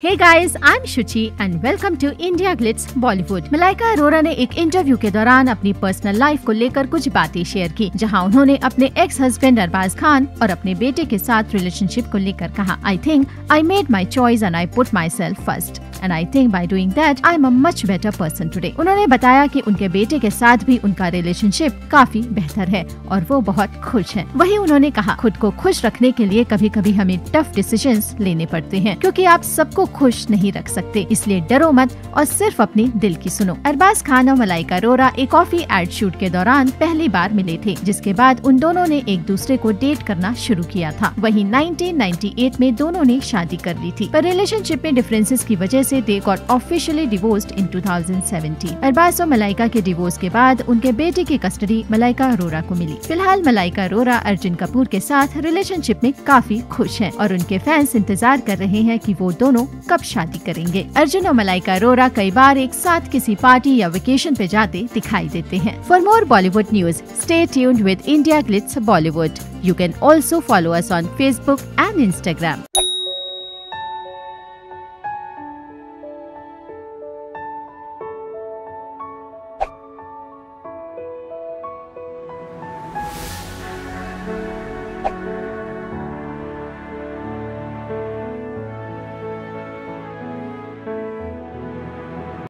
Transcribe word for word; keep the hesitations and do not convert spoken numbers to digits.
Hey guys, I'm Shuchi and welcome to India Glitz Bollywood। Malaika Arora ने एक interview के दौरान अपनी पर्सनल लाइफ को लेकर कुछ बातें शेयर की, जहां उन्होंने अपने एक्स हस्बैंड अरबाज खान और अपने बेटे के साथ रिलेशनशिप को लेकर कहा, I think I made my choice and I put myself first and I think by doing that I am a much better person today. उन्होंने बताया कि उनके बेटे के साथ भी उनका रिलेशनशिप काफी बेहतर है और वो बहुत खुश हैं। वहीं उन्होंने कहा, खुद को खुश रखने के लिए कभी कभी हमें टफ डिसीजंस लेने पड़ते हैं, क्योंकि आप सबको खुश नहीं रख सकते, इसलिए डरो मत और सिर्फ अपने दिल की सुनो। अरबाज खान और मलाइका अरोरा एक कॉफी एड शूट के दौरान पहली बार मिले थे, जिसके बाद उन दोनों ने एक दूसरे को डेट करना शुरू किया था। वहीं नाइनटीन नाइंटी एट में दोनों ने शादी कर ली थी, पर रिलेशनशिप में डिफरेंसेस की वजह से they got officially divorced in two thousand seventeen. Arbaaz और मलाइका के डिवोर्स के बाद उनके बेटे की कस्टडी मलाइका अरोरा को मिली। फिलहाल मलाइका अरोरा अर्जुन कपूर के साथ रिलेशनशिप में काफी खुश हैं और उनके फैंस इंतजार कर रहे हैं कि वो दोनों कब शादी करेंगे। अर्जुन और मलाइका अरोरा कई बार एक साथ किसी पार्टी या वेकेशन पे जाते दिखाई देते हैं। For more Bollywood news, stay tuned with India Glitz Bollywood. You can also follow us on Facebook and Instagram.